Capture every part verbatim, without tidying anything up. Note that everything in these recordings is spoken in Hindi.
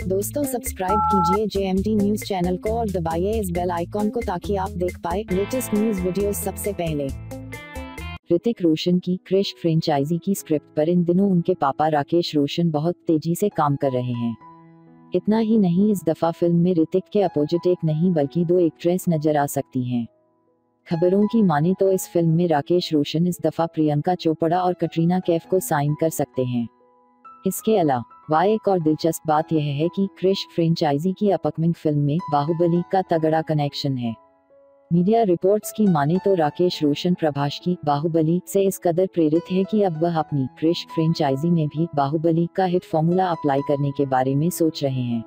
दोस्तों सब्सक्राइब कीजिए J M T news channel को और दबाइए इस बेल आइकॉन को ताकि आप देख पाए लेटेस्ट न्यूज वीडियोस सबसे पहले। ऋतिक रोशन की क्रिश फ्रेंचाइजी की स्क्रिप्ट पर इन दिनों उनके पापा राकेश रोशन बहुत तेजी से काम कर रहे हैं। इतना ही नहीं, इस दफा फिल्म में ऋतिक के अपोजिट एक नहीं बल्कि दो एक्ट्रेस नजर आ सकती हैं। खबरों की माने तो इस फिल्म में राकेश रोशन इस दफा प्रियंका चोपड़ा और कटरीना कैफ को साइन कर सकते हैं। इसके अलावा एक और दिलचस्प बात यह है कि क्रिश फ्रेंचाइजी की अपकमिंग फिल्म में बाहुबली का तगड़ा कनेक्शन है। मीडिया रिपोर्ट्स की माने तो राकेश रोशन प्रभास की बाहुबली से इस कदर प्रेरित है कि अब वह अपनी क्रिश फ्रेंचाइजी में भी बाहुबली का हिट फॉर्मूला अप्लाई करने के बारे में सोच रहे हैं।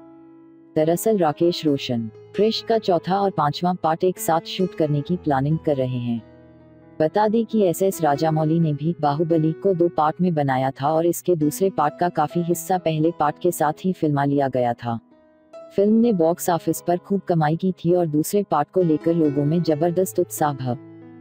दरअसल राकेश रोशन क्रिश का चौथा और पांचवा पार्ट एक साथ शूट करने की प्लानिंग कर रहे हैं। बता दें कि एस एस राजामौली ने भी बाहुबली को दो पार्ट में बनाया था और इसके दूसरे पार्ट का काफी हिस्सा पहले पार्ट के साथ ही फिल्मा लिया गया था। फिल्म ने बॉक्स ऑफिस पर खूब कमाई की थी और दूसरे पार्ट को लेकर लोगों में जबरदस्त उत्साह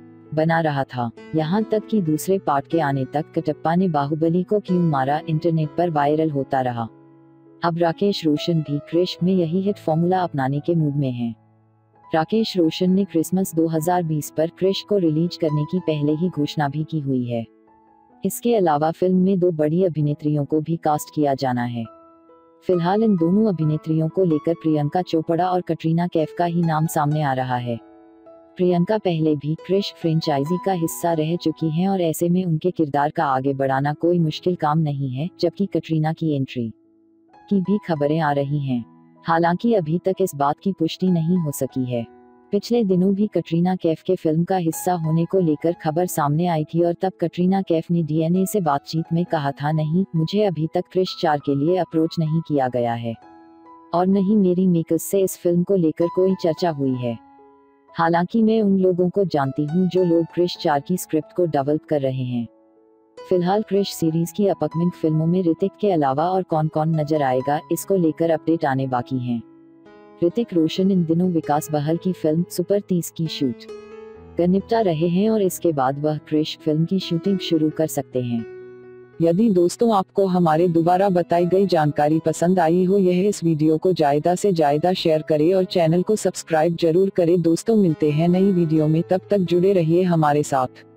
बना रहा था। यहाँ तक कि दूसरे पार्ट के आने तक कटप्पा ने बाहुबली को क्यों मारा इंटरनेट पर वायरल होता रहा। अब राकेश रोशन भी क्रिश में यही हिट फॉर्मूला अपनाने के मूड में हैं। राकेश रोशन ने क्रिसमस दो हज़ार बीस पर क्रिश को रिलीज करने की पहले ही घोषणा भी की हुई है। इसके अलावा फिल्म में दो बड़ी अभिनेत्रियों को भी कास्ट किया जाना है। फिलहाल इन दोनों अभिनेत्रियों को लेकर प्रियंका चोपड़ा और कटरीना कैफ का ही नाम सामने आ रहा है। प्रियंका पहले भी क्रिश फ्रेंचाइजी का हिस्सा रह चुकी हैं और ऐसे में उनके किरदार का आगे बढ़ाना कोई मुश्किल काम नहीं है, जबकि कटरीना की एंट्री की भी खबरें आ रही हैं। हालांकि अभी तक इस बात की पुष्टि नहीं हो सकी है। पिछले दिनों भी कटरीना कैफ के फिल्म का हिस्सा होने को लेकर खबर सामने आई थी और तब कटरीना कैफ ने डी एन ए से बातचीत में कहा था, नहीं, मुझे अभी तक क्रिश चार के लिए अप्रोच नहीं किया गया है और नहीं मेरी मेकर्स से इस फिल्म को लेकर कोई चर्चा हुई है। हालांकि मैं उन लोगों को जानती हूँ जो लोग क्रिश चार की स्क्रिप्ट को डेवलप कर रहे हैं। फिलहाल क्रिश सीरीज की अपकमिंग फिल्मों में ऋतिक के अलावा और कौन कौन नजर आएगा, इसको लेकर अपडेट आने बाकी हैं। ऋतिक रोशन इन दिनों विकास बहल की फिल्म सुपर तीस की शूट कर निपटा रहे हैं और इसके बाद वह क्रिश फिल्म की शूटिंग शुरू कर सकते हैं। यदि दोस्तों आपको हमारे दोबारा बताई गई जानकारी पसंद आई हो, यह इस वीडियो को ज्यादा से ज्यादा शेयर करें और चैनल को सब्सक्राइब जरूर करें। दोस्तों मिलते हैं नई वीडियो में, तब तक जुड़े रहिए हमारे साथ।